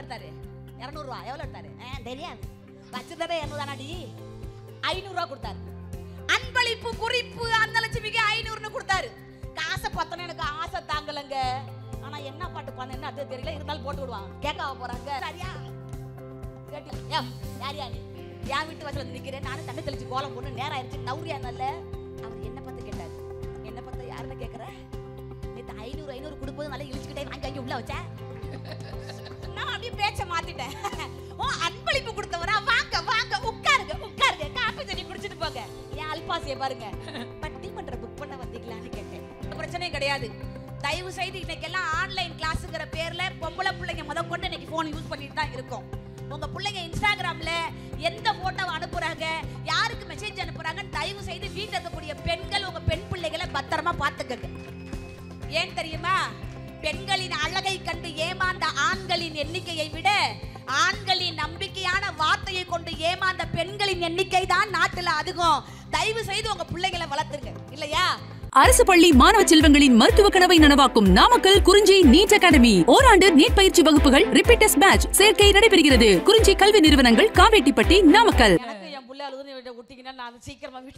எடுத்தாரு? 200 ரூபா. எவ்வளவு எடுத்தாரு? தெரியாது. வச்சிருந்ததே 200 தானடி. 500 ரூபா கொடுத்தாரு. அன்பளிப்பு குறிப்பு அன்னலட்சுமிக்கு 500ன்னு கொடுத்தாரு. காசை பத்தன எனக்கு ஆசை தாங்கலங்க. ஆனா என்ன பாட்டு பண்ணேன்னு அது தெரியல. இருந்தாலும் போட்டு விடுவாங்க. கேட்காம போறாங்க. சரியா? கேட்டி யாரியா நீ? என் வீட்டு வாசல்ல வந்து நிக்கிறேன். நானும் தண்ணி தெளிச்சு கோலம் போட்டு நேரம் ஆயிடுச்சு. நவுரியா நல்ல. அவர் என்ன பார்த்து கேட்டாரு. என்ன பார்த்து யாருன்னு கேட்கற? நேத்து 500 கொடுப்பது நல்லா இழிச்சுக்கிட்டே வாங்கி உள்ள வச்ச. நான் அப்படியே பேச்ச மாத்திட்டேன். ஓ அன்பளிப்பு கொடுத்தவரா? வாங்க வாங்க உட்காருங்க உட்காருங்க. காபி தண்ணி குடிச்சிட்டு போங்க. ஏன் அல்பாசியை பாருங்க. பட்டிமன்ற புக் பண்ண வந்தீங்களான்னு கேட்டேன். பிரச்சனையும் கிடையாது. தயவு செய்து இன்னைக்கெல்லாம் ஆன்லைன் கிளாஸுங்கிற பேர்ல பொம்பளை பிள்ளைங்க முத கொண்டு இன்னைக்கு போன் யூஸ் பண்ணிட்டு தான் இருக்கோம். உங்க பிள்ளைங்க இன்ஸ்டாகிராம்ல எந்த போட்டோவை அனுப்புறாங்க, யாருக்கு மெசேஜ் அனுப்புறாங்கன்னு தயவு செய்து வீட்டில் இருக்கக்கூடிய பெண்கள் உங்க பெண் பிள்ளைகளை பத்திரமா பார்த்துக்கங்க. ஏன் தெரியுமா? பெண்களின் அழகை கண்டு ஏமாந்த ஆண்களின் எண்ணிக்கையை விட ஆண்களின் நம்பிக்கையான வார்த்தையை கொண்டு ஏமாந்த பெண்களின் எண்ணிக்கை தான் நாட்டுல அதிகம். தயவு செய்து உங்க பிள்ளைகளை வளர்த்துருங்க. இல்லையா? அரசு பள்ளி மாணவ செல்வங்களின் மருத்துவ கனவை நனவாக்கும் நாமக்கல் குறிஞ்சி நீட் அகாடமி. ஓராண்டு நீட் பயிற்சி வகுப்புகள் ரிப்பீட் டெஸ்ட் பேட்ச் சேர்க்கை நடைபெறுகிறது. குறிஞ்சி கல்வி நிறுவனங்கள், காவேட்டிப்பட்டி, நாமக்கல். எனக்கு என் புள்ள அழுதுன்னு விட்டீங்கன்னா நான் சீக்கிரமா வீட்டு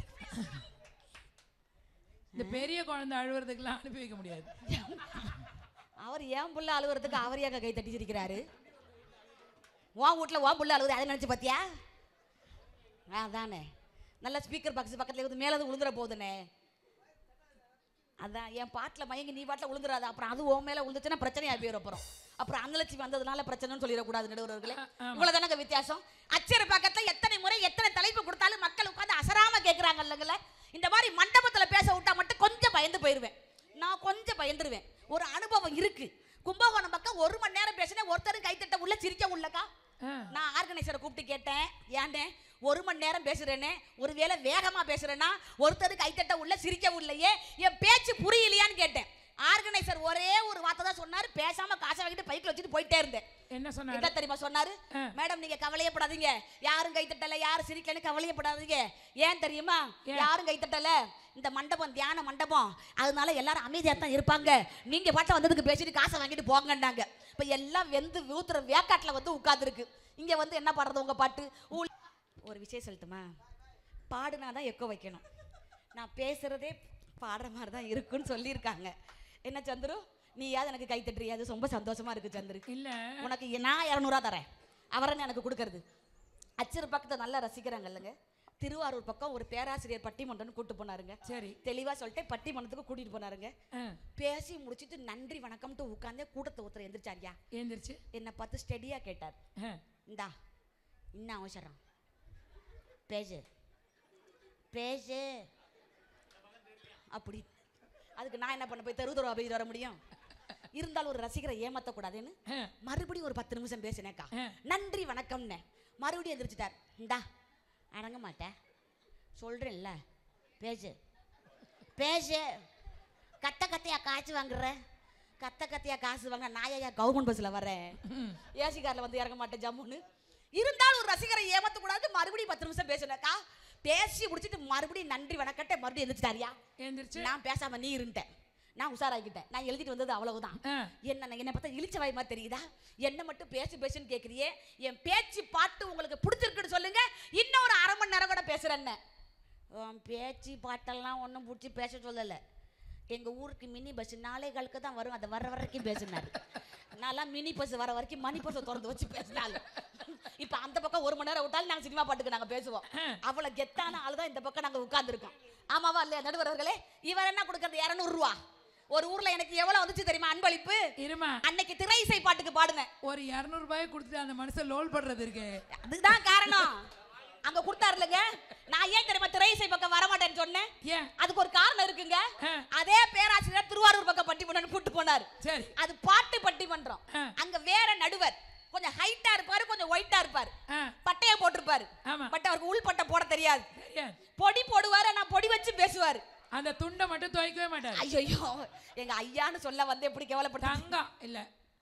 இந்த பெரிய குழந்தை அழுவுறதுக்குலாம் அனுப்பி வைக்க முடியாது. அவர் என் புள்ள அழுவுறதுக்கு அவர் ஏங்க கை தட்டி சிரிக்கிறாரு? உன் வீட்டுல உன் புள்ள அழுகுது அதை நினைச்சு பாத்தியா? அதானே நல்ல ஸ்பீக்கர் பாக்ஸ் பக்கத்துல வந்து மேல விழுந்துற போதுனே. அதான் என் பாட்டில் மயங்கி நீ பாட்டில் விழுந்துடாது. அப்புறம் அது உன் மேலே விழுந்துச்சுன்னா பிரச்சனையாக போயிடும். அப்புறம் அன்னலட்சுமி வந்ததுனால பிரச்சனைன்னு சொல்லிடக்கூடாது நடுவர்களே. இவ்வளோதானங்க வித்தியாசம். அச்சர பக்கத்தில் எத்தனை முறை எத்தனை தலைப்பு கொடுத்தாலும் மக்கள் உட்காந்து அசராம கேட்குறாங்க இல்லைங்கள. இந்த மாதிரி மண்டபத்தில் பேச விட்டா மட்டும் கொஞ்சம் பயந்து போயிடுவேன். நான் கொஞ்சம் பயந்துருவேன். ஒரு அனுபவம் இருக்கு. கும்பகோணம் பக்கம் 1 மணி நேரம் பேசினேன். ஒருத்தரும் கைத்தட்ட உள்ள சிரிக்க உள்ளக்கா. நான் ஆர்கனைசரை கூப்பிட்டு கேட்டேன், ஏன்டே 1 மணி நேரம் பேசுறேனே, ஒருவேளை வேகமா பேசுறேன்னா ஒருத்தருக்கு கைத்தட்ட உள்ள சிரிக்க உள்ளையே, என் பேச்சு புரியலையான்னு கேட்டேன். ஆர்கனைசர் ஒரே ஒரு வார்த்தை தான் சொன்னாரு. பேசாம காசை வாங்கிட்டு பைக்கில் வச்சுட்டு போயிட்டே இருந்தேன். என்ன சொன்னாரு? என்ன தெரியுமா சொன்னாரு? மேடம் நீங்க கவலையப்படாதீங்க, யாரும் கைத்தட்டல, யாரும் சிரிக்கலன்னு கவலையப்படாதீங்க. ஏன் தெரியுமா? யாரும் கைத்தட்டல, இந்த மண்டபம் தியான மண்டபம், அதனால எல்லாரும் அமைதியா தான் இருப்பாங்க. நீங்க பாட்ட வந்ததுக்கு பேசிட்டு காசை வாங்கிட்டு போங்கன்னாங்க. இப்ப எல்லாம் வெந்து ஊத்துற வேக்காட்டுல வந்து உட்கார்ந்துருக்கு. இங்க வந்து என்ன பாடுறது உங்க பாட்டு? ஒரு விஷயம் சொல்லட்டுமா? பாடுனாதான் எக்கோ வைக்கணும். நான் பேசுறதே பாடுற மாதிரி தான் இருக்குன்னு சொல்லியிருக்காங்க. என்ன சந்துரு, நீ யாவது எனக்கு கை தட்டுறியா? அது ரொம்ப சந்தோஷமா இருக்கு சந்துரு. இல்ல உனக்கு நான் 200 ரூபா தரேன். அவரை எனக்கு கொடுக்கறது. அச்சர் பக்கத்தை நல்லா ரசிக்கிறாங்க இல்லைங்க. திருவாரூர் பக்கம் ஒரு பேராசிரியர் பட்டிமன்றம்னு கூட்டு போனாருங்க. சரி தெளிவா சொல்லிட்டு பட்டிமன்றத்துக்கு கூட்டிட்டு போனாருங்க. பேசி முடிச்சிட்டு நன்றி வணக்கம்ட்டு உட்கார்ந்தே கூட்டத்தை ஒருத்தர் எந்திரிச்சாரியா. எந்திரிச்சு என்ன பார்த்து ஸ்டெடியா கேட்டார். இந்தா இன்னும் அவசரம் பேசு பேசு அப்படி. அதுக்கு நான் என்ன பண்ண போய் தெருவா போய் வர முடியும்? இருந்தாலும் ஒரு ரசிகரை ஏமாத்தக்கூடாதுன்னு மறுபடியும் ஒரு 10 நிமிஷம் பேசினேக்கா. நன்றி வணக்கம்னு மறுபடியும் எந்திரிச்சிட்டார். இந்தா அடங்க மாட்டேன் சொல்றேன்ல பேசு பேசு. கத்தையா காசு வாங்குற, கத்தையா காசு வாங்க. நாயா கவர்மெண்ட் பஸ்ல வரேன், ஏசி கார்ல வந்து இறங்க மாட்டேன் ஜம்முன்னு. இருந்தாலும் ஒரு ரசிகரை ஏமாத்தக்கூடாது. மறுபடியும் 10 நிமிஷம் பேசினேக்கா. பேசி முடிச்சுட்டு மறுபடியும் நன்றி வணக்கத்தை மறுபடியும் எந்திரிச்சிட்டாரியா. நான் பேசாம நீ இருந்தேன். நான் உஷாராக்கிட்டேன். நான் எழுதிட்டு வந்தது அவ்வளவுதான். என்ன பார்த்தா இழிச்ச வாய் மாதிரி தெரியுதா? என்ன மட்டும் பேசுன்னு கேட்குறியே. என் பேச்சு பாட்டு உங்களுக்கு பிடிச்சிருக்குன்னு சொல்லுங்க, இன்னும் ஒரு 1/2 மணி நேரம் கூட பேசுறேன்னு. பேச்சு பாட்டெல்லாம் ஒன்றும் பிடிச்சி பேச சொல்லலை. எங்கள் ஊருக்கு மினி பஸ் 4:15 தான் வரும். அதை வர வரைக்கும் பேசினாரு. நான்லாம் மினி பஸ் வர வரைக்கும் மணி பஸ்ஸை திறந்து வச்சு பேசினாலும். இப்போ அந்த பக்கம் 1 மணி நேரம் விட்டாலும் நாங்கள் சினிமா பாட்டுக்கு நாங்கள் பேசுவோம். அவ்வளோ கெத்தான ஆள் தான் இந்த பக்கம் நாங்கள் உட்காந்துருக்கோம். ஆமாவா இல்லையா நடுவர்களே? இவர் என்ன கொடுக்கறது? 200 ரூபா. ஒரு ஊர்ல எனக்கு எவ்வளவு வந்துச்சு தெரியுமா அன்பளிப்பு? அன்னைக்கு திரை இசை பாட்டுக்கு பாடுனேன். ஒரு 200 ரூபாய் கொடுத்துட்டு அந்த மனுஷன் லோல் பண்றது இருக்கு. அதுதான் காரணம். அங்க கொடுத்தாருலங்க. நான் ஏன் தெரியுமா திரை இசை பக்கம் வர மாட்டேன்னு சொன்னேன்? அதுக்கு ஒரு காரணம் இருக்குங்க. அதே பேராசிரியர் திருவாரூர் பக்கம் பட்டிமன்றம் கூட்டு போனாரு. அது பாட்டு பட்டிமன்றம். அங்க வேற நடுவர் கொஞ்சம் ஹைட்டா இருப்பாரு, கொஞ்சம் ஒயிட்டா இருப்பாரு, பட்டைய போட்டிருப்பாரு. பட் அவருக்கு உள் பட்டை போட தெரியாது. பொடி போடுவாரு, நான் பொடி வச்சு பேசுவாரு. அந்த துண்டை மட்டும் துவைக்கவே மாட்டாரு. ஐயோ எங்க ஐயான்னு சொல்ல வந்து எப்படி கேவலப்பட்டாங்க. இல்ல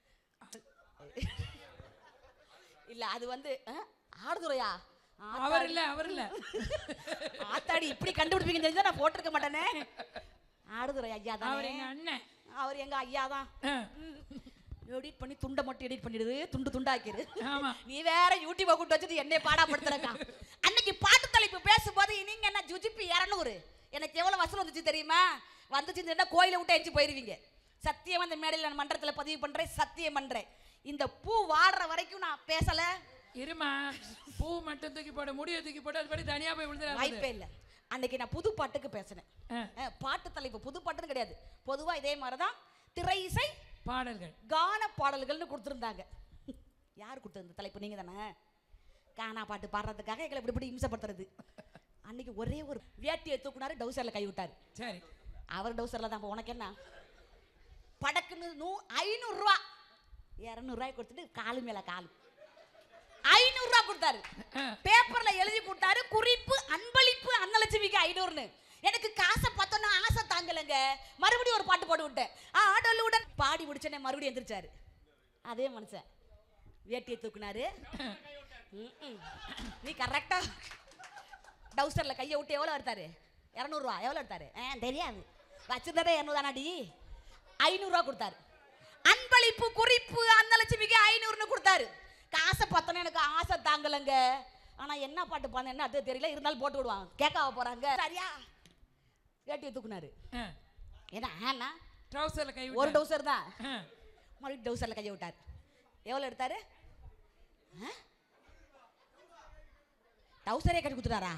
இல்ல அது வந்து ஆடுதுறையா? அவர் இல்ல ஆத்தாடி இப்படி கண்டுபிடிப்பீங்கன்னு தெரிஞ்சா நான் போட்டிருக்க மாட்டேனே. ஆடுதுறை ஐயா தான். அவர் எங்க அண்ணன். அவர் எங்க ஐயா தான். எடிட் பண்ணி துண்டை மட்டும் எடிட் பண்ணிடுது, துண்டு துண்டாக்கிடு. ஆமா. நீ வேற யூடியூபை கூட்டு வச்சுட்டு என்னை பாடாப்படுத்துறக்கா. அன்னைக்கு பாட்டு தலைப்பு பேசும்போது நீங்க என்ன ஜுஜிபி 200 எனக்கு எவ்வளவு வசூல் வந்துச்சு தெரியுமா? வந்துச்சுன்னா கோயிலை விட்டு எஞ்சி போயிருவீங்க. சத்தியம் அந்த மேடையில் நான் மன்றத்தில் பதிவு பண்றேன், சத்தியம் பண்றேன். இந்த பூ வாடுற வரைக்கும் நான் பேசல. இருமா, பூ மட்டும் தூக்கி போட, முடிய தூக்கி போட்டு அது படி தனியா போய் விழுந்துடாது. வாய்ப்பே இல்லை. அன்னைக்கு நான் புது பாட்டுக்கு பேசினேன். பாட்டு தலைப்பு புது பாட்டுன்னு கிடையாது, பொதுவா இதே மாதிரிதான் திரை இசை பாடல்கள், கான பாடல்கள்னு கொடுத்துருந்தாங்க. யார் கொடுத்தது தலைப்பு? நீங்க தானே. கானா பாட்டு பாடுறதுக்காக எங்களை இப்படி இம்சப்படுத்துறது. அன்னைக்கு ஒரே ஒரு வேட்டியை தூக்குனாரு, டவுசர்ல கை விட்டாரு. சரி, அவர் டவுசர்ல தான். உனக்கு என்ன படக்குன்னு 500 ரூபா 200 ரூபாய் கொடுத்துட்டு காலு மேல காலு 500 ரூபா கொடுத்தாரு. பேப்பர்ல எழுதி கொடுத்தாரு, குறிப்பு அன்பளிப்பு அன்னலட்சுமிக்கு 500ன்னு. எனக்கு காசை பார்த்தோன்னா ஆசை தாங்கலைங்க. மறுபடியும் ஒரு பாட்டு போட்டு விட்டேன். ஆடலுடன் பாடி முடிச்சனே மறுபடியும் எந்திரிச்சாரு. அதே மனுஷன் வேட்டியை தூக்குனாரு. நீ கரெக்டா டவுசர்ல கையை விட்டு எவ்வளோ எடுத்தாரு? 200 ரூபா. எவ்வளோ எடுத்தாரு? தெரியாது. வச்சிருந்ததே 200 தானாடி. 500 ரூபா கொடுத்தாரு. அன்பளிப்பு குறிப்பு அன்னலட்சுமிக்கு 500ன்னு கொடுத்தாரு. காசை பார்த்தோன்னே எனக்கு ஆசை தாங்கலைங்க. ஆனா என்ன பாட்டு பாருங்க என்ன அது தெரியல, இருந்தாலும் போட்டு விடுவாங்க. கேட்காவ போறாங்க. சரியா வேட்டியை தூக்குனாரு. என்ன ட்ரவுசர்ல கை ஒரு டவுசர் தான். மறுபடியும் டவுசர்ல கையை விட்டாரு. எவ்வளோ எடுத்தாரு? டவுசரே கட்டி கொடுத்துட்டாரா?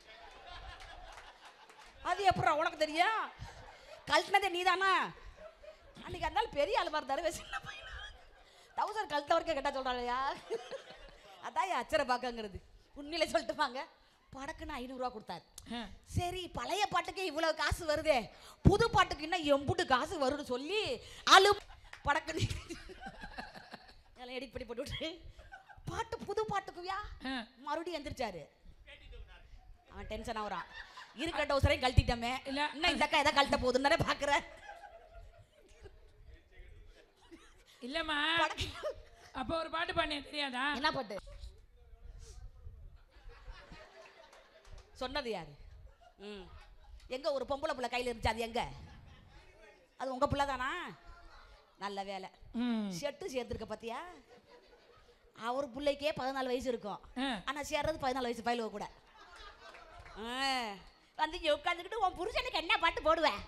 அது எப்பறம் உனக்கு தெரியும்? கழட்டினதே நீதானா? அன்னைக்கு இருந்தாலும் பெரிய ஆளு மாதிரி தருவே, சின்ன பையனா டவுசர் கழட்டவருக்கே கேட்டா சொல்றாளையா? அதான் அச்சரை பார்க்கங்கிறது. உண்மையிலே சொல்லிட்டுப்பாங்க. படக்குன்னு 500 ரூபா கொடுத்தாரு. சரி, பழைய பாட்டுக்கே இவ்வளவு காசு வருதே, புது பாட்டுக்கு இன்னும் எம்புட்டு காசு வரும்னு சொல்லி அழு படக்குன்னு எல்லாம் எடிட் பண்ணி போட்டு பாட்டு புது பாட்டுக்குவியா மறுபடியும் எந்திரிச்சாரு. அவன் டென்ஷன் ஆகுறான். இருக்கிற டவுசரையும் கழட்டிட்டமே, இன்னும் இந்த அக்கா எதை கழட்ட போகுதுன்னு பாக்குற. இல்லம்மா, அப்ப ஒரு பாட்டு பண்ண தெரியாதா? என்ன பாட்டு சொன்னது யாரு? எங்க ஒரு பொம்பளை புள்ள கையில இருந்துச்சு, அது எங்க? அது உங்க புள்ள தானா? நல்ல வேலை ஷெட்டு சேர்த்துருக்க பத்தியா? அவர் பிள்ளைக்கே 14 வயசு இருக்கும், ஆனா சேர்றது 14 வயசு பயிலுவ கூட. வந்து உட்காந்துக்கிட்டு உன் புருஷனுக்கு என்ன பாட்டு போடுவேன்?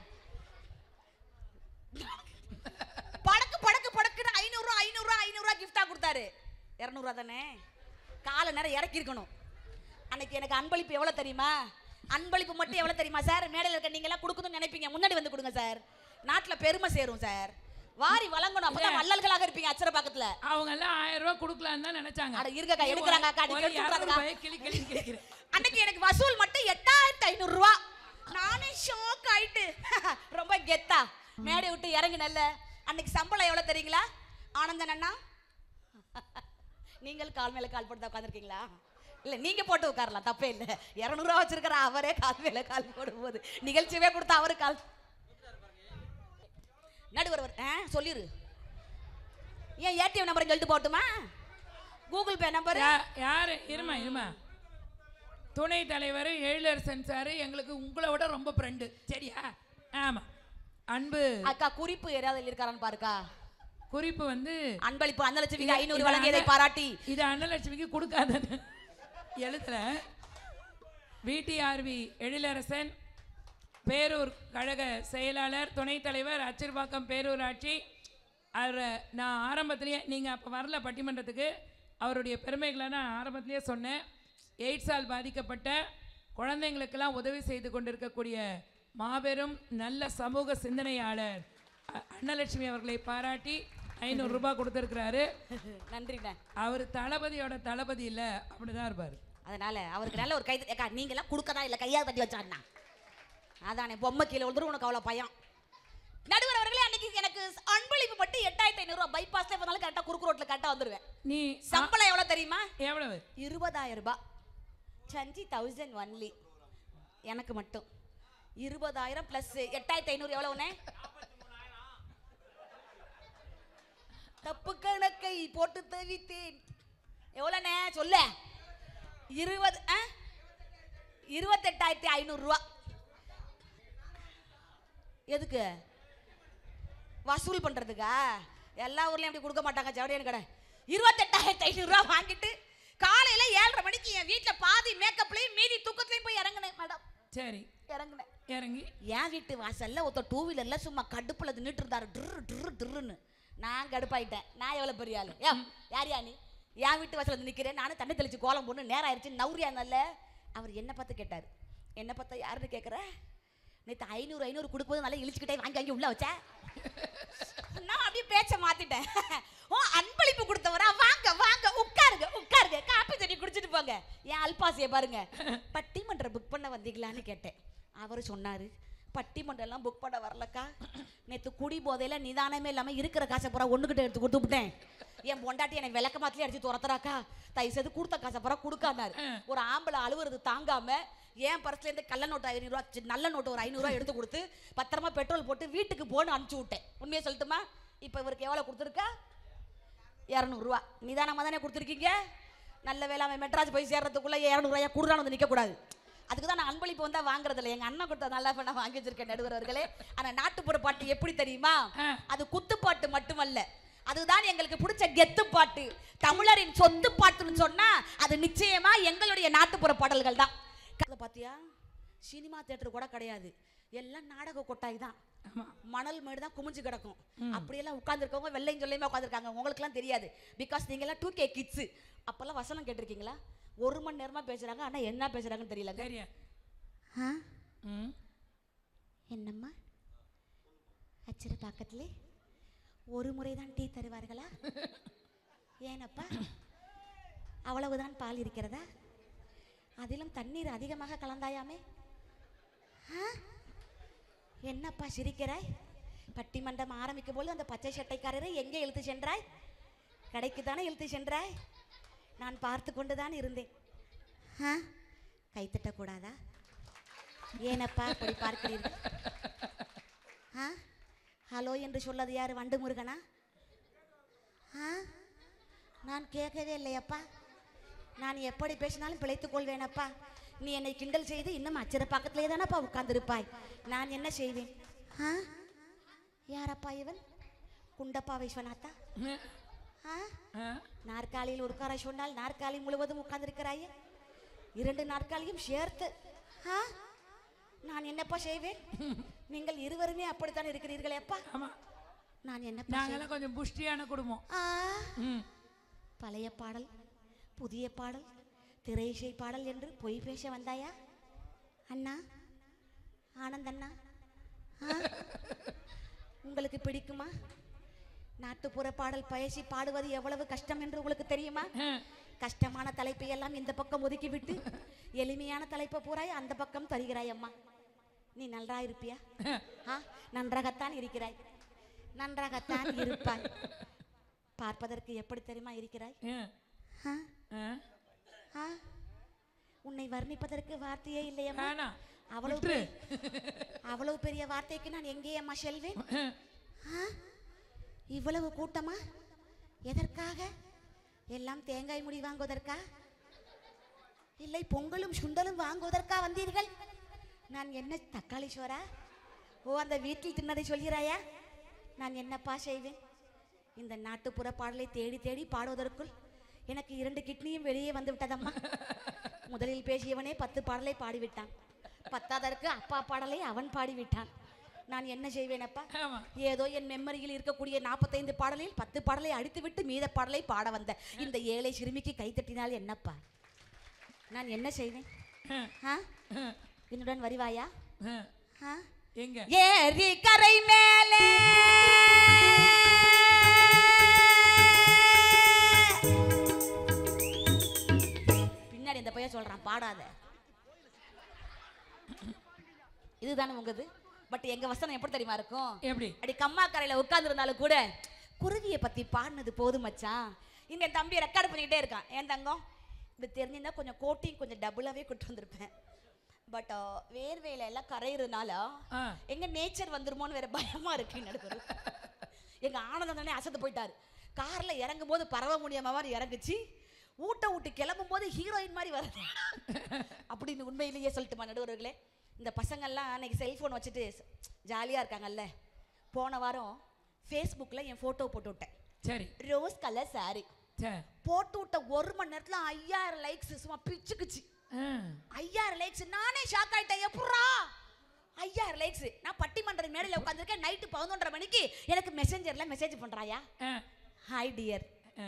படக்கு படக்கு படக்குன்னு 500 ரூபா 500 ரூபா 500 ரூபா கிஃப்டா கொடுத்தாரு. 200 ரூபா தானே, காலை நேரம் இறக்கி இருக்கணும். அன்னைக்கு எனக்கு அன்பளிப்பு எவ்வளவு தெரியுமா? அன்பளிப்பு மட்டும் எவ்வளவு தெரியுமா சார்? மேடையில் இருக்க நீங்க எல்லாம் கொடுக்கணும்னு நினைப்பீங்க, முன்னாடி வந்து கொடுங்க சார். நாட்டுல பெருமை சேரும் சார். வாரி வழங்கணும், அப்பதான் வள்ளல்களாக இருப்பீங்க. அச்சர பக்கத்துல அவங்க எல்லாம் 1000 ரூபாய் கொடுக்கலாம்னு தான் நினைச்சாங்க. அட இருக்கக்கா, எடுக்கறாங்க அக்கா, நீங்க எடுத்துறாங்க. அன்னைக்கு எனக்கு வசூல் மட்டும் 8500 ரூபா. நானே ஷாக் ஆயிட்டு ரொம்ப கெத்தா மேடை விட்டு இறங்கினல்ல. அன்னைக்கு சம்பளம் எவ்வளவு தெரியுங்களா ஆனந்தன் அண்ணா? நீங்கள் கால் மேல கால் போட்டு உட்காந்துருக்கீங்களா? இல்ல நீங்க போட்டு உட்காரலாம், தப்பே இல்லை. 200 ரூபா வச்சிருக்கிற அவரே கால் மேல கால் போடும்போது நிகழ்ச்சியவே கொடுத்தா அவரு கால் நடுவர் சொல்லிரு. ஏன் ஏடிஎம் நம்பர் சொல்லிட்டு போட்டுமா? கூகுள் பே நம்பர் யாரு? இருமா இருமா, துணை தலைவர் எழிலரசன் சார் எங்களுக்கு உங்களை விட ரொம்ப ஃப்ரெண்டு. சரியா? ஆமா. அன்பு அக்கா, குறிப்பு யாராவது இருக்காரான்னு பாருக்கா. குறிப்பு வந்து அன்பளிப்பு அன்னலட்சுமிக்கு 500 வழங்கியதை பாராட்டி இது அன்னலட்சுமிக்கு கொடுக்காதன்னு எழுதுற. VTRV எழிலரசன், பேரூர் கழக செயலாளர், துணைத் தலைவர், அச்சிறுபாக்கம் பேரூராட்சி. அவரை நான் ஆரம்பத்திலேயே, நீங்கள் அப்போ வரல பட்டிமன்றத்துக்கு, அவருடைய பெருமைகளை நான் ஆரம்பத்திலேயே சொன்னேன். எய்ட்ஸால் பாதிக்கப்பட்ட குழந்தைங்களுக்கெல்லாம் உதவி செய்து கொண்டிருக்கக்கூடிய மாபெரும் நல்ல சமூக சிந்தனையாளர் அன்னலட்சுமி அவர்களை பாராட்டி 500 ரூபாய் கொடுத்துருக்கிறாரு. நன்றிண்ணே. அவர் தளபதியோட தளபதி இல்லை, அப்படிதான் இருப்பார். அதனால அவருக்கு நல்ல ஒரு கை. ஏக்கா, நீங்களாம் கொடுக்கதான் இல்லை, கையாக தட்டி வச்சாண்ணா. அதானே, பொம்மை கீழே விழுந்துரும், உனக்கு அவ்வளோ பயம். நடுவர் அவர்களே, அன்னைக்கு எனக்கு அன்பளிப்பு மட்டும் 8500 ரூபாய். பைபாஸ்ல போனாலும் கரெக்டாக குறுக்கு ரோட்டில் கரெக்டாக வந்துடுவேன். நீ சம்பளம் எவ்வளோ தெரியுமா? எவ்வளவு? 20000 ரூபாய். 20,000 ஒன்லி எனக்கு மட்டும். 20000 + 8500 எவ்வளவுனே? தப்பு கணக்கை போட்டு தவித்தேன். எவ்வளோண்ணே சொல்ல? 28,500 ரூபா. எதுக்கு? வசூல் பண்றதுக்கா? எல்லா ஊர்லயும் அப்படி கொடுக்க மாட்டாங்க ஜவுளியன் கடை. 28,500 ரூபா வாங்கிட்டு காலையில 7:30 மணிக்கு என் வீட்டுல பாதி மேக்கப்லயும் மீதி தூக்கத்துலயும் போய் இறங்குனேன் மேடம். சரி இறங்குனேன். இறங்கி என் வீட்டு வாசல்ல ஒருத்தர் 2 வீலர்ல சும்மா கடுப்புல நின்றுட்டு இருந்தாரு டுர்ன்னு. நான் கடுப்பாயிட்டேன். நான் எவ்வளவு பெரிய ஆளு? யாரியா நீ? என் வீட்டு வாசல்ல வந்து நிக்கிறேன். நானும் தண்ணி தெளிச்சு கோலம் போட்டு நேரம் ஆயிடுச்சு நவுரியா நல்ல. அவர் என்ன பார்த்து கேட்டாரு. என்ன பார்த்தா யாருன்னு கேட்குற? நேற்று 500 கொடுக்கும்போது நல்லா இழிச்சுக்கிட்டே வாங்கி உள்ள வச்ச. நான் அப்படியே பேச்ச மாத்திட்டேன். ஓ அன்பளிப்பு கொடுத்தவரா? வாங்க வாங்க உட்காருங்க காப்பி தண்ணி குடிச்சிட்டு போங்க. என் அல்பாசியை பாருங்க. பட்டிமன்றம் புக் பண்ண வந்தீங்களான்னு கேட்டேன். அவரு சொன்னாரு பட்டிமன்றம் எல்லாம் புக் பண்ண வரலக்கா. நேற்று குடி போதையில நிதானமே இல்லாம இருக்கிற காசை பூரா ஒண்ணுகிட்ட எடுத்து கொடுத்துட்டேன். என் பொண்டாட்டி என்னை விளக்க மாத்திலே அடிச்சு துரத்துறாக்கா. தயவு செய்து கொடுத்த காசை பூரா கொடுக்கானாரு. ஒரு ஆம்பளை அழுவுறது தாங்காம என் பர்ஸ்ல இருந்து கள்ள நோட்டு 500 ரூபா நல்ல நோட்டு ஒரு 500 ரூபா எடுத்து கொடுத்து பத்திரமா பெட்ரோல் போட்டு வீட்டுக்கு போன்னு அனுப்பிச்சு விட்டேன். உண்மையை சொல்லட்டுமா? இப்ப இவருக்கு எவ்வளவு கொடுத்துருக்கா? 200 ரூபா. நிதானமா தானே கொடுத்துருக்கீங்க. நல்ல வேலை அவன் மெட்ராஸ் போய் சேர்றதுக்குள்ள 200 ரூபாயா குடுறான்னு வந்து நிக்க கூடாது. அதுக்கு தான் நான் அன்பளிப்பு வந்தா வாங்குறது இல்லை. எங்க அண்ணன் கொடுத்த நல்லா பண்ண வாங்கி வச்சிருக்கேன் நடுவர்களே. ஆனா நாட்டுப்புற பாட்டு எப்படி தெரியுமா? அது குத்துப்பாட்டு மட்டுமல்ல, அதுதான் எங்களுக்கு பிடிச்ச கெத்து பாட்டு. தமிழரின் சொத்து பாட்டுன்னு சொன்னா அது நிச்சயமா எங்களுடைய நாட்டுப்புற பாடல்கள் தான். பாத்தியா சினிமா தியேட்டர் கூட கிடையாது. எல்லாம் நாடக கொட்டாய் தான். மணல் மேடு தான் குமிஞ்சு கிடக்கும். அப்படியெல்லாம் உட்கார்ந்துருக்கவங்க வெள்ளையும் சொல்லையுமே உட்காந்துருக்காங்க. உங்களுக்குலாம் தெரியாது. பிகாஸ் நீங்க எல்லாம் 2K கிட்ஸ். அப்பெல்லாம் வசனம் கேட்டிருக்கீங்களா? 1 மணி நேரமா பேசுறாங்க. ஆனா என்ன பேசுறாங்கன்னு தெரியல. என்னம்மா அச்சர பக்கத்துல ஒரு முறைதான் டீ தருவார்களா? ஏனப்பா அவ்வளவுதான் பால் இருக்கிறதா? அதிலும் தண்ணீர் அதிகமாக கலந்தாயாமே. என்னப்பா சிரிக்கிறாய்? பட்டிமன்றம் ஆரம்பிக்கும் போது அந்த பச்சை சட்டைக்காரரை எங்கே இழுத்து சென்றாய்? கடைக்கு தானே இழுத்து சென்றாய். நான் பார்த்து கொண்டுதான் இருந்தேன். கை தட்டக்கூடாதா? ஏனப்பா அப்படி பார்க்கிறீர்கள்? ஹலோ என்று சொல்லது யாரு? வண்டு முருகனா? நான் கேட்கவே இல்லையப்பா. நான் எப்படி பேசினாலும் பிழைத்துக் கொள்வேனப்பா. நீ என்னை கிண்டல் செய்து இன்னும் அச்சர பக்கத்திலே தானப்பா உட்கார்ந்திருப்பாய். நான் என்ன செய்வேன்? யாரப்பா இவன்? குண்டப்பா விஸ்வநாதா? நாற்காலியில் உட்கார சொன்னால் நாற்காலி முழுவதும் உட்கார்ந்திருக்கிறாயே. 2 நாற்காலியும் சேர்த்து நான் என்னப்பா செய்வேன்? நீங்கள் இருவருமே அப்படித்தான் இருக்கிறீர்களே அப்பா. நான் என்ன கொஞ்சம் புஷ்டியான குடும்பம். பழைய பாடல் புதிய பாடல் திரை இசை பாடல் என்று பொய் பேச வந்தாயா அண்ணா? ஆனந்த் அண்ணா உங்களுக்கு பிடிக்குமா? நாட்டுப்புற பாடல் பயிற்சி பாடுவது எவ்வளவு கஷ்டம் என்று உங்களுக்கு தெரியுமா? கஷ்டமான தலைப்பை எல்லாம் இந்த பக்கம் ஒதுக்கிவிட்டு எளிமையான தலைப்பை பூராய் அந்த பக்கம் தருகிறாய் அம்மா. நீ நன்றா இருப்பியா? நன்றாகத்தான் இருக்கிறாய். நன்றாகத்தான் இருப்பாய். பார்ப்பதற்கு எப்படி தெரியுமா இருக்கிறாய்? உன்னை வர்ணிப்பதற்கு வார்த்தையே இல்லையம்மா. அவ்வளவு பெரிய வார்த்தைக்கு நான் எங்கே அம்மா செல்வேன்? இவ்வளவு கூட்டமா? எதற்காக? எல்லாம் தேங்காய் முடி வாங்குவதற்கா? இல்லை பொங்கலும் சுண்டலும் வாங்குவதற்கா வந்தீர்கள்? நான் என்ன தக்காளி சோறா? ஓ அந்த வீட்டில் தின்னதை சொல்கிறாயா? நான் என்னப்பா செய்வேன்? இந்த நாட்டுப்புற பாடலை தேடி தேடி பாடுவதற்குள் எனக்கு 2 கிட்னியும் வெளியே வந்து விட்டதம்மா. முதலில் பேசியவனே 10 பாடலை பாடிவிட்டான். 10ஆவதற்கு அப்பா பாடலை அவன் பாடிவிட்டான். நான் என்ன செய்வேனப்பா? ஏதோ என் மெமரியில் இருக்கக்கூடிய 45 பாடலில் 10 பாடலை அடித்துவிட்டு மீத பாடலை பாட வந்த இந்த ஏழை சிறுமிக்கு கை தட்டினால் என்னப்பா? நான் என்ன செய்வேன்? என்னுடன் வருவாயா? ஏரி கரை மேலே பின்னாடி இந்த பையன் சொல்றான் பாடாத. இதுதானே உங்கது. பட் எங்க வசனம் எப்படி தெரியுமா இருக்கும்? எப்படி? அடி கம்மா கரையில உட்கார்ந்து இருந்தாலும் கூட குருவியை பத்தி பாடினது போதும் மச்சான். இந்த தம்பி ரெக்கார்டு பண்ணிக்கிட்டே இருக்கான். ஏன் தங்கம் இப்படி தெரிஞ்சிருந்தா கொஞ்சம் கோட்டிங் கொஞ்சம் டபுளாவே கொண்டு வந்திருப்பேன். பட் வேர்வையில எல்லாம் கரையிறதுனால எங்க நேச்சர் வந்துருமோன்னு வேற பயமா இருக்கு. நடுவர் எங்க ஆனந்தம் தானே அசத்து போயிட்டாரு. கார்ல இறங்கும் போது பரவ முடியாம மாதிரி இறங்குச்சு. ஊட்ட விட்டு கிளம்பும் போது ஹீரோயின் மாதிரி வருது அப்படின்னு உண்மையிலேயே சொல்லட்டுமா நடுவர்களே? இந்த பசங்கள்லாம் அன்னைக்கு செல்ஃபோன் வச்சுட்டு ஜாலியாக இருக்காங்கல்ல. போன வாரம் ஃபேஸ்புக்ல என் போட்டோ போட்டு விட்டேன். சரி. ரோஸ் கலர் சாரி போட்டு விட்ட 1 மணி நேரத்துல 5000 லைக்ஸ். சும்மா பிச்சுக்குச்சு. 5000 லைக்ஸ். நானே ஷாக் ஆயிட்டேன். எப்படா 5000 லைக்ஸ்? நான் பட்டிமன்ற மேடையில உட்கார்ந்திருக்கேன். நைட்டு 11:30 மணிக்கு எனக்கு மெசேஞ்சர்ல மெசேஜ் பண்றாயா, ஹாய் டியர்.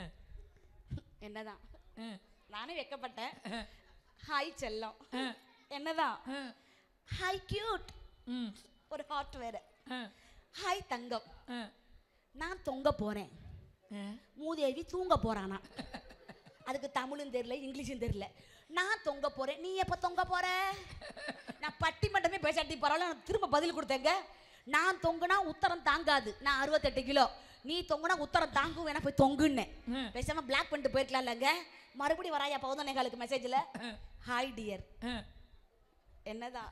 என்னதான் நானே வெக்கப்பட்டேன். ஹாய் செல்லம். என்னதான் ஹாய் கியூட். ஒரு ஹார்ட் வேற. ஹாய் தங்கம். நான் தொங்க போறேன். மூதேவி தூங்க போறானா. அதுக்கு தமிழும் தெரியல இங்கிலீஷும் தெரியல. நான் தொங்க போறேன். நீ எப்ப தொங்க போற? நான் பட்டிமன்றமே பேசாட்டி பரவாயில்ல, நான் திரும்ப பதில் கொடுத்தேங்க. நான் தொங்குனா உத்தரம் தாங்காது. நான் 68 கிலோ. நீ தொங்குனா உத்தரம் தாங்கும். வேணா போய் தொங்குன்னு பேசாம பிளாக் பண்ணிட்டு போயிருக்கலாம் இல்லைங்க. மறுபடியும் வராயா 11:15 மெசேஜ்ல ஹாய் டியர். என்னதான்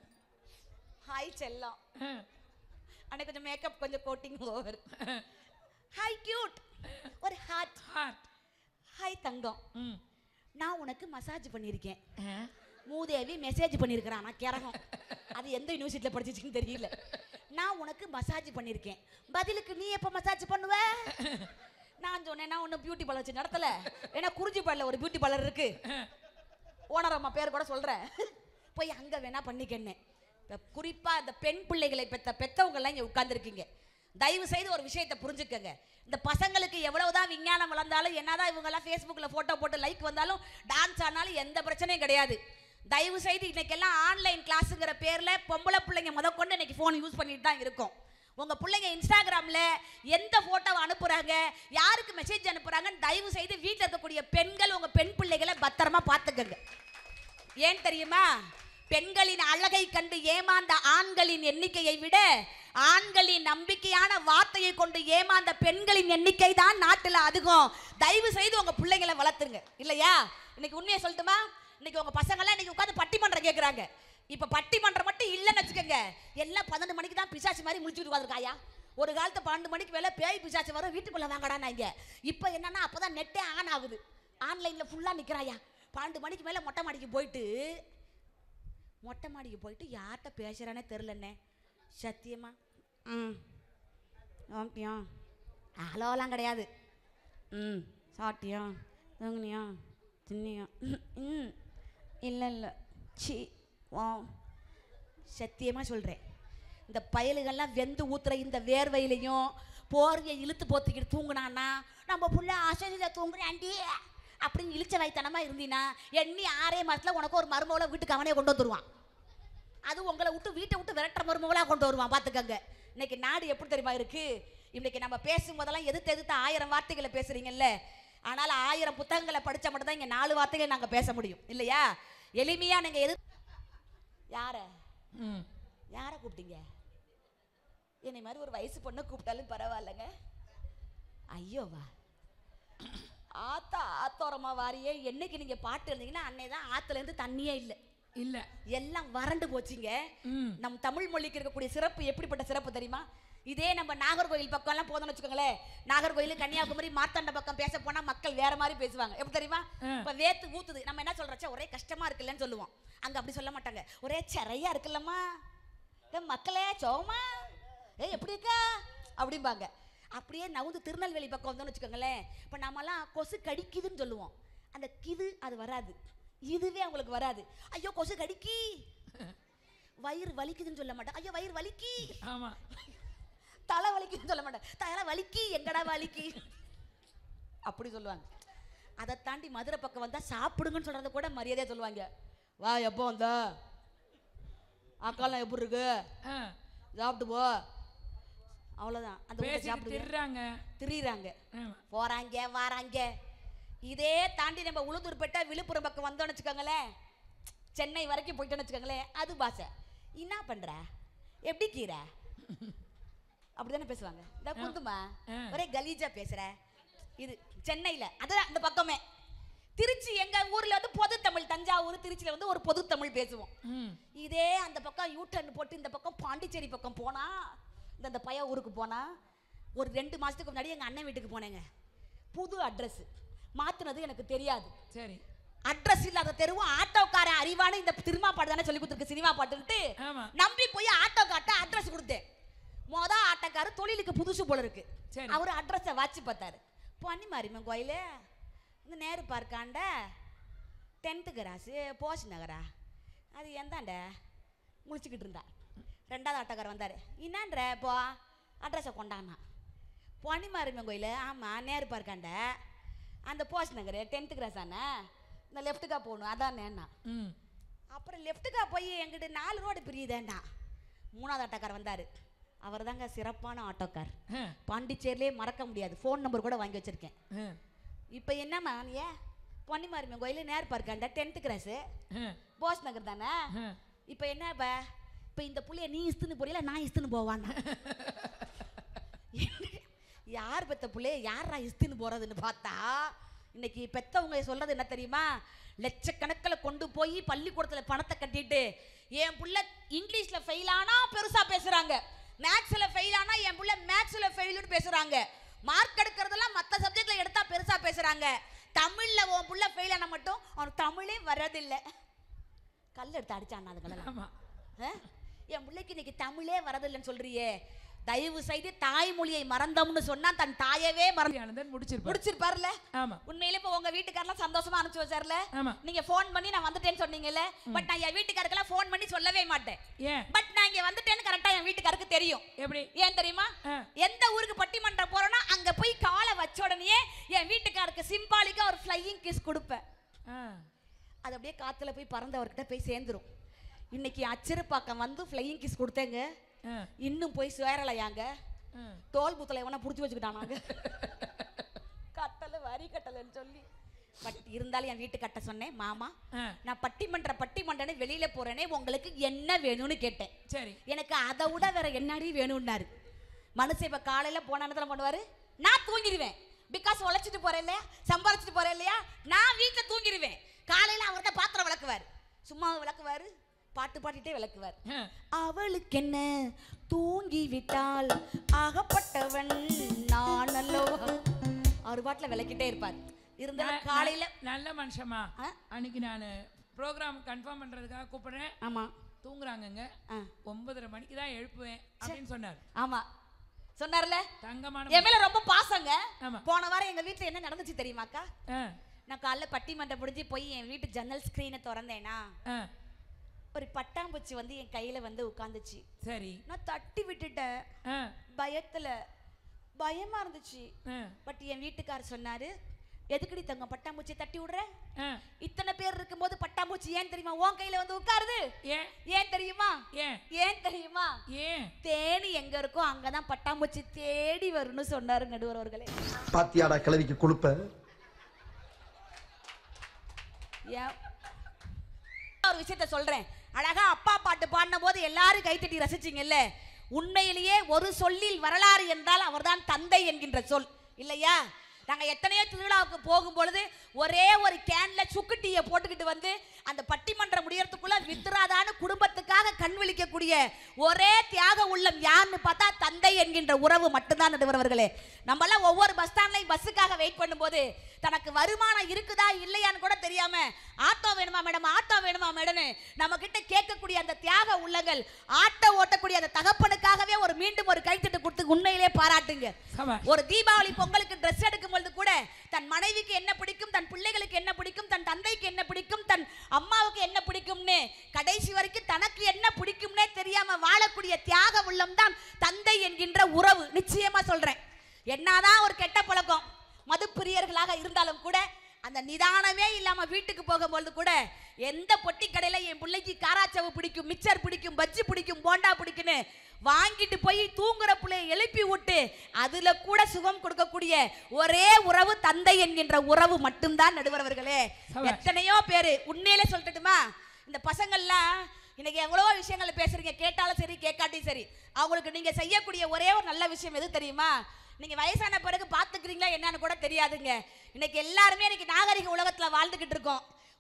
ஹாய் செல்லம். அன்னைக்கு கொஞ்சம் மேக்கப் கொஞ்சம் கோட்டிங் ஓவர். Hi cute. ஒரு ஹார்ட். ஹாய் தங்கம். நான் உனக்கு மசாஜ் பண்ணியிருக்கேன். மூதேவி மெசேஜ் பண்ணியிருக்கிறான். நான் கிறகம். அது எந்த யூனிவர்சிட்டியில் படிச்சிச்சுன்னு தெரியல. நான் உனக்கு மசாஜ் பண்ணியிருக்கேன். பதிலுக்கு நீ எப்போ மசாஜ் பண்ணுவ? நான் சொன்னேன் நான் ஒன்றும் பியூட்டி பார்லர் வச்சு நடத்தலை. ஏன்னா குறிஞ்சிப்பாடில் ஒரு பியூட்டி பார்லர் இருக்கு. ஓனர் அம்மா பேர் கூட சொல்கிறேன். போய் அங்கே வேணா பண்ணிக்கன்னு. குறிப்பாக இந்த பெண் பிள்ளைகளை பெற்றவங்கெல்லாம் இங்கே உட்காந்துருக்கீங்க. தயவு செய்து ஒரு விஷயத்தை புரிஞ்சுக்கங்க. இந்த பசங்களுக்கு எவ்வளவுதான் விஞ்ஞானம் வளர்ந்தாலும் என்னதான் இவங்கெல்லாம் ஃபேஸ்புக்கில் ஃபோட்டோ போட்டு லைக் வந்தாலும் டான்ஸ் ஆனாலும் எந்த பிரச்சனையும் கிடையாது. தயவு செய்து இன்னைக்கெல்லாம் ஆன்லைன் கிளாஸுங்கிற பேரில் பொம்பளை பிள்ளைங்க முதற்கொண்டு இன்னைக்கு ஃபோன் யூஸ் பண்ணிட்டு தான் இருக்கும். உங்கள் பிள்ளைங்க இன்ஸ்டாகிராமில் எந்த ஃபோட்டோவை அனுப்புகிறாங்க, யாருக்கு மெசேஜ் அனுப்புகிறாங்கன்னு தயவு செய்து வீட்டில் இருக்கக்கூடிய பெண்கள் உங்கள் பெண் பிள்ளைகளை பத்திரமா பார்த்துக்கங்க. ஏன் தெரியுமா? பெண்களின் அழகை கண்டு ஏமாந்த ஆண்களின் எண்ணிக்கையை விட ஆண்களின் நம்பிக்கையான வார்த்தையை கொண்டு ஏமாந்த பெண்களின் எண்ணிக்கை தான் நாட்டில் அதிகம். தயவு செய்து உங்க பிள்ளைங்களை வளர்த்துருங்க. இல்லையா? இன்னைக்கு உண்மையை சொல்லட்டுமா? இன்னைக்கு உங்க பசங்கள்லாம் இன்னைக்கு உட்காந்து பட்டிமன்றம் கேட்குறாங்க. இப்போ பட்டிமன்றம் மட்டும் இல்லைன்னு வச்சுக்கோங்க, எல்லாம் 12 மணிக்கு தான் பிசாசு மாதிரி முடிச்சுட்டு உட்காந்துருக்காயா. ஒரு காலத்து 12 மணிக்கு மேலே பேய் பிசாசு வரும், வீட்டுக்குள்ளே வாங்கடானா. இங்கே இப்போ என்னன்னா அப்போதான் நெட்டே ஆன் ஆகுது. ஆன்லைனில் ஃபுல்லாக நிற்கிறாயா. 12 மணிக்கு மேலே மொட்டை மாடிக்கு போயிட்டு யார்கிட்ட பேசுகிறானே தெரிலண்ணே. சத்தியமா ஓகேயா ஹலோலாம் கிடையாது. சாட்டியா தூங்குனியா தின்னியா இல்லை சி வா. சத்தியமாக சொல்கிறேன், இந்த பயலுகள்லாம் வெந்து ஊத்துற இந்த வேர்வையிலையும் போர்வையை இழுத்து போத்திக்கிட்டு தூங்குனான்னா நம்ம புள்ள ஆசையில் தூங்குறாண்டி அப்படின்னு இழிச்ச வைத்தனமாக இருந்தீன்னா எண்ணி 6 மாதத்தில் உனக்கு ஒரு மருமகளை வீட்டுக்கு அவனே கொண்டு வந்துடுவான். அது உங்களை விட்டு வீட்டை விட்டு விரட்டுற மருமகளாக கொண்டு வருவான். பார்த்துக்கங்க. இன்னைக்கு நாடு எப்படி தெரியுமா இருக்கு? இன்னைக்கு நம்ம பேசும்போதெல்லாம் எதிர்த்து 1000 வார்த்தைகளை பேசுறீங்கல்ல. ஆனால் 1000 புத்தகங்களை படித்தா மட்டும்தான் இங்கே 4 வார்த்தைகளை நாங்கள் பேச முடியும். இல்லையா? எளிமையா நீங்கள் யாரை கூப்பிட்டீங்க? என்னை மாதிரி ஒரு வயசு பொண்ணை கூப்பிட்டாலும் பரவாயில்லைங்க. ஐயோவா ஆத்தோரமா வாரியே. என்னைக்கு நீங்க பாட்டு இருந்தீங்கன்னா அன்னை தான் ஆத்துல இருந்து தண்ணியே இல்ல எல்லாம் வறண்டு போச்சுங்க. நம் தமிழ் மொழிக்கு இருக்கக்கூடிய சிறப்பு எப்படிப்பட்ட சிறப்பு தெரியுமா? இதே நம்ம நாகர்கோயில் பக்கம் எல்லாம் போதோம்னு வச்சுக்கோங்களேன். நாகர்கோயில், கன்னியாகுமரி, மார்த்தாண்ட பக்கம் பேச போனா மக்கள் வேற மாதிரி பேசுவாங்க. எப்படி தெரியுமா? இப்ப வேத்து ஊத்துது, நம்ம என்ன சொல்றோம், ஒரே கஷ்டமா இருக்குல்லன்னு சொல்லுவோம். அங்க அப்படி சொல்ல மாட்டாங்க. ஒரே சிறையா இருக்குல்லம்மா, மக்களே சோமா எப்படி இருக்கா அப்படிம்பாங்க. அப்படியே நவுந்து திருநெல்வேலி பக்கம் வந்தோம்னு வச்சுக்கோங்களேன். இப்போ நம்மலாம் கொசு கடிக்குதுன்னு சொல்லுவோம். அந்த கிது அது வராது, இதுவே அவங்களுக்கு வராது. ஐயோ கொசு கடிக்கி. வயிறு வலிக்குதுன்னு சொல்ல மாட்டேன், ஐயோ வயிறு வலிக்கி. ஆமா. தலை வலிக்குதுன்னு சொல்ல மாட்டேன், தலை வலிக்கி எங்கடா வலிக்கி அப்படி சொல்லுவாங்க. அதை தாண்டி மதுரை பக்கம் வந்தா சாப்பிடுங்கன்னு சொல்றத கூட மரியாதையா சொல்லுவாங்க. வா எப்போ வந்த அக்காலாம் எப்படி இருக்கு சாப்பிட்டு போ, அவ்வளவுதான். அந்த திரிறாங்க போறாங்க வாராங்க. இதே தாண்டி நம்ம உளுந்தூர்பேட்டை விழுப்புரம் பக்கம் வந்தோம்னு வச்சுக்கோங்களேன், சென்னை வரைக்கும் போயிட்டோன்னு வச்சுக்கோங்களேன், அது பாசை. என்ன பண்ற, எப்படி கீரை அப்படிதானே பேசுவாங்க. இந்த குந்துமா ஒரே கலீஜா பேசுற. இது சென்னையில, அதுதான் அந்த பக்கமே. திருச்சி எங்க ஊர்ல வந்து பொது தமிழ், தஞ்சாவூர் திருச்சியில வந்து ஒரு பொது தமிழ் பேசுவோம். இதே அந்த பக்கம் யூட்டர்ன் போட்டு இந்த பக்கம் பாண்டிச்சேரி பக்கம் போனா, இந்த பைய ஊருக்கு போனா, ஒரு 2 மாசத்துக்கு முன்னாடி எங்க அண்ணன் வீட்டுக்கு போனேங்க. புது அட்ரஸ் மாத்துனது எனக்கு தெரியாது. சரி, அட்ரஸ் இல்லாத தெருவும் ஆட்டோக்கார அறிவான இந்த சினிமா பாட்டு தானே சொல்லி கொடுத்துருக்கு, சினிமா பாட்டுன்ட்டு நம்பி போய் ஆட்டோக்கார்ட்ட அட்ரஸ் கொடுத்தேன். ஆட்டக்காரு தொழிலுக்கு புதுசு போல இருக்கு. சரி. அவர் அட்ரஸை வாட்சி பார்த்தாரு. பொன்னி மாரியம்மன் கோயில் இந்த நேரு பார்க்காண்ட 10th கிராஸு போஸ் நகரா அது எந்தாண்ட முழிச்சுக்கிட்டு இருந்தா. 2வது ஆட்டக்காரர் வந்தார். என்னன்ற போ அட்ரஸை கொண்டாண்ணா. பொன்னி மாரியம்மன் கோயில் ஆமாம் நேரு பார்க்காண்ட அந்த போஸ் நகர் 10th கிராஸ் ஆனே இந்த லெஃப்ட்டுக்கா போகணும் அதான் நேண்ணா. அப்புறம் லெஃப்ட்டுக்கா போய் எங்கிட்ட 4 ரோடு பிரியுதேண்ணா. 3வது ஆட்டோக்கார் வந்தார். அவர் தாங்க சிறப்பான ஆட்டோக்கார். பாண்டிச்சேரிலே மறக்க முடியாது. ஃபோன் நம்பர் கூட வாங்கி வச்சிருக்கேன். இப்போ என்னம்மா நீ பொன்னி மாரியம்மன் கோயில் நேர் பார்க்காண்ட 10th கிராஸு போஸ் நகர் தானே. இப்போ என்ன இப்போ இந்த புள்ளைய நீ இஸ்துன்னு போறீல நான் இஸ்துன்னு போவான்னா. யார் பெத்த பிள்ளைய யாரா இஸ்துன்னு போறதுன்னு பார்த்தா இன்னைக்கு பெத்தவங்க சொல்றது என்ன தெரியுமா? லட்சக்கணக்கில் கொண்டு போய் பள்ளிக்கூடத்தில் பணத்தை கட்டிட்டு என் புள்ள இங்கிலீஷ்ல ஃபெயில் ஆனா பெருசா பேசுறாங்க, மேக்ஸ்ல ஃபெயில் ஆனா என் புள்ள மேக்ஸ்ல ஃபெயில்னு பேசுறாங்க, மார்க் எடுக்கிறதெல்லாம் மற்ற சப்ஜெக்ட்ல எடுத்தா பெருசா பேசுறாங்க, தமிழ்ல உன் புள்ள ஃபெயில் ஆனா மட்டும் அவனுக்கு தமிழே வரதில்லை. கல் எடுத்து அடிச்சான் அதுக்கெல்லாம். என் பிள்ளைக்கு இன்னைக்கு தமிழே வரதில்லைன்னு சொல்றியே, தயவு செய்து தாய்மொழியை மறந்தோம்னு சொன்னா தன் தாயவே முடிச்சிருப்பார்ல. உண்மையிலே இப்ப உங்க வீட்டுக்காரெல்லாம் சந்தோஷமா அனுப்பிச்சு வச்சார்ல. நீங்க போன் பண்ணி நான் வந்துட்டேன்னு சொன்னீங்கல்ல. பட் நான் என் வீட்டுக்காரருக்கெல்லாம் போன் பண்ணி சொல்லவே மாட்டேன். பட் நான் இங்க வந்துட்டேன்னு கரெக்டா என் வீட்டுக்காருக்கு தெரியும். எப்படி ஏன் தெரியுமா? எந்த ஊருக்கு பட்டிமன்றம் போறோம்னா அங்க போய் காலை வச்ச உடனே என் வீட்டுக்காருக்கு சிம்பாலிக்கா ஒரு ஃப்ளையிங் கிஸ் கொடுப்பேன். அது அப்படியே காத்துல போய் பறந்தவர்கிட்ட போய் சேர்ந்துரும். இன்னைக்கு அச்சிறுப்பாக்கம் வந்து ஃப்ளையிங் கிஸ் கொடுத்தேங்க, இன்னும் போய் சேரலையாங்க. தோல் புத்தலை எவனா புடிச்சு வச்சுக்கிட்டானாங்க கட்டல வரி கட்டலன்னு சொல்லி. பட் இருந்தாலும் என் வீட்டு கட்ட சொன்னேன். மாமா நான் பட்டிமன்றன்னு வெளியில போறேனே, உங்களுக்கு என்ன வேணும்னு கேட்டேன். சரி, எனக்கு அதை விட வேற என்னடி வேணும்னாரு. மனுஷன் இப்ப காலையில போன இடத்துல பண்ணுவாரு, நான் தூங்கிடுவேன். பிகாஸ் உழைச்சிட்டு போறேன் இல்லையா, சம்பாரிச்சிட்டு போறேன் இல்லையா, நான் வீட்டுல தூங்கிடுவேன். காலையில அவர்கிட்ட பாத்திரம் விளக்குவாரு, சும்மா விளக்குவாரு, பாட்டு பாடிட்டே விளக்குவார். அவளுக்கு என்ன தூங்கி விட்டால் ஆகப்பட்டவன் நான் அல்லவா. அவர் பாட்டுல விளக்கிட்டே இருப்பார். இருந்தாலும் காலையில நல்ல மனுஷமா. அன்னைக்கு நான் ப்ரோக்ராம் கன்ஃபார்ம் பண்றதுக்காக கூப்பிடுறேன். ஆமா தூங்குறாங்கங்க, 9:30 மணிக்கு தான் எழுப்புவேன் அப்படின்னு சொன்னார். ஆமா சொன்னார்ல, தங்கமான என் மேல ரொம்ப பாசங்க. போன வாரம் எங்க வீட்டுல என்ன நடந்துச்சு தெரியுமாக்கா? நான் காலைல பட்டிமன்றம் முடிஞ்சு போய் என் வீட்டு ஜன்னல் ஸ்கிரீனை திறந்தேனா, ஒரு பட்டாம்பூச்சி வந்து என் கையில வந்து உட்கார்ந்துச்சு. சரி, நான் தட்டி விட்டுட்டேன். பயமா இருந்துச்சு. பட் என் வீட்டுக்காரர் சொன்னாரு, எதுக்குடி தங்கம் பட்டாம்பூச்சி தட்டி விடுற? இத்தனை பேர் இருக்கும்போது பட்டாம்பூச்சி ஏன் தெரியுமா உன் கையில வந்து உட்காருது? ஏன் தெரியுமா? ஏன் தெரியுமா? தேனி எங்க இருக்கோ அங்கதான் பட்டாம்பூச்சி தேடி வரும்னு சொன்னாரு நடுவர் அவர்களே. பாத்தியாடா கிளவிக்கு குழுப்ப. ஒரு விஷயத்த சொல்றேன். அழகா அப்பா பாட்டு பாடின போது எல்லாரும் கைத்தட்டி ரசிச்சிங்கல்ல. உண்மையிலேயே ஒரு சொல்லில் வரலாறு என்றால் அவர்தான் தந்தை என்கின்ற சொல் இல்லையா? நாங்கள் எத்தனையோ திருவிழாவுக்கு போகும்பொழுது ஒரே ஒரு கேன்ல சுக்கு டீயை போட்டுக்கிட்டு வந்து அந்த பட்டிமன்றம் முடியறதுக்குள்ள வித்துராதான்னு குடும்பத்துக்காக கண் விழிக்கக்கூடிய ஒரே தியாக உள்ளம் யாருன்னு பார்த்தா தந்தை என்கின்ற உறவு மட்டும்தான் நடுவர்களே. நம்மளாம் ஒவ்வொரு பஸ் ஸ்டாண்ட்லையும் பஸ்ஸுக்காக வெயிட் பண்ணும்போது தனக்கு வருமானம் இருக்குதா இல்லையான்னு கூட தெரியாம ஆட்டோ வேணுமா மேடம், ஆட்டோ வேணுமா மேடம்னு நம்ம கிட்ட கேட்கக்கூடிய அந்த தியாக உள்ளங்கள், ஆட்டோ ஓட்டக்கூடிய அந்த தகப்பனுக்காகவே ஒரு மீண்டும் ஒரு கைத்தட்டு கொடுத்து உண்மையிலே பாராட்டுங்க. ஒரு தீபாவளி பொங்கலுக்கு ட்ரெஸ் எடுக்கும் பொழுது கூட தன் மனைவிக்கு என்ன பிடிக்கும், தன் பிள்ளைகளுக்கு என்ன பிடிக்கும், தன் தந்தைக்கு என்ன பிடிக்கும், தன் அம்மாவுக்கு என்ன பிடிக்கும்னு கடைசி வரைக்கும் தனக்கு என்ன பிடிக்கும்னே தெரியாம வாழக்கூடிய தியாக உள்ளம் தான் தந்தை என்கின்ற உறவு. நிச்சயமா சொல்றேன். என்னதான் ஒரு கெட்ட பழக்கம் மது பிரியர்களாக இருந்தாலும் கூட அந்த நிதானமே இல்லாம வீட்டுக்கு போகும்போது கூட எந்த பொட்டி கடையில என் பிள்ளைக்கு காராச்சவு பிடிக்கும், மிச்சர் பிடிக்கும், பஜ்ஜி பிடிக்கும், போண்டா பிடிக்குன்னு வாங்கிட்டு போய் தூங்குற பிள்ளையை எழுப்பி விட்டு அதுல கூட சுகம் கொடுக்கக்கூடிய ஒரே உறவு தந்தை என்கின்ற உறவு மட்டும்தான் நடுவர்களே. எத்தனையோ பேரு உண்மையிலே சொல்லட்டுமா, இந்த பசங்கள்லாம் இன்னைக்கு எவ்வளவோ விஷயங்கள் பேசுறீங்க, கேட்டாலும் சரி கேட்காட்டியும் சரி, அவங்களுக்கு நீங்க செய்யக்கூடிய ஒரே ஒரு நல்ல விஷயம் எது தெரியுமா? நீங்க வயசான பிறகு பாத்துக்கிறீங்களா என்னன்னு கூட தெரியாதுங்க. இன்னைக்கு எல்லாருமே இன்னைக்கு நாகரிக உலகத்துல வாழ்ந்துகிட்டு இருக்கோம்.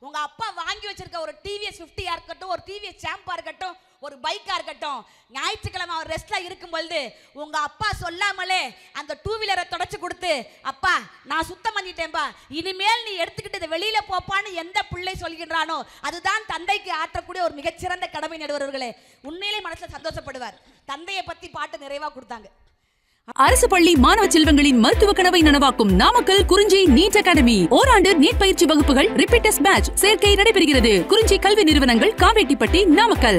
உங்க அப்பா வாங்கி வச்சிருக்க ஒரு டிவிஎஸ் 50 இருக்கட்டும், ஒரு டிவிஎஸ் சாம்பா இருக்கட்டும், ஒரு பைக்கா இருக்கட்டும், ஞாயிற்றுக்கிழமை அவர் ரெஸ்ட்ல இருக்கும் பொழுது உங்க அப்பா சொல்லாமலே அந்த 2 வீலரை தொடச்சு கொடுத்து, அப்பா நான் சுத்தம் பண்ணிட்டேன்பா, இனிமேல் நீ எடுத்துக்கிட்டு இதை வெளியில போப்பான்னு எந்த பிள்ளை சொல்கின்றானோ அதுதான் தந்தைக்கு ஆற்றக்கூடிய ஒரு மிகச்சிறந்த கடமை நடுவர்களே. உண்மையிலே மனசுல சந்தோஷப்படுவார். தந்தையை பத்தி பாட்டு நிறைவா கொடுத்தாங்க. அரசு பள்ளி மாணவ செல்வங்களின் மருத்துவ கனவை நனவாக்கும் நாமக்கல் குறிஞ்சி நீட் அகாடமி. ஓராண்டு நீட் பயிற்சி வகுப்புகள், ரிப்பீட்டர்ஸ் பேட்ச் சேர்க்கை நடைபெறுகிறது. குறிஞ்சி கல்வி நிறுவனங்கள், காவேட்டிப்பட்டி, நாமக்கல்.